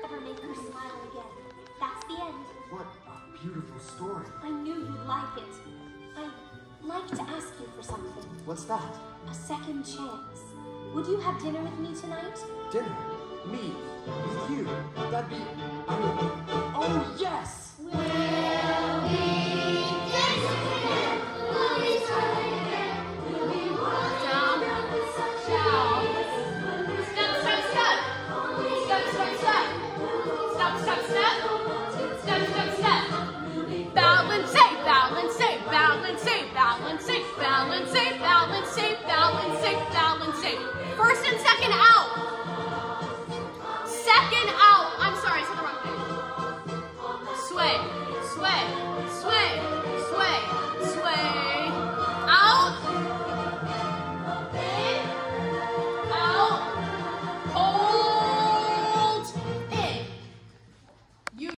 ever make her smile again. That's the end. What a beautiful story. I knew you'd like it. I'd like to ask you for something. What's that? A second chance. Would you have dinner with me tonight? Dinner? Me? With you? That'd be... Oh, yes! First and second out.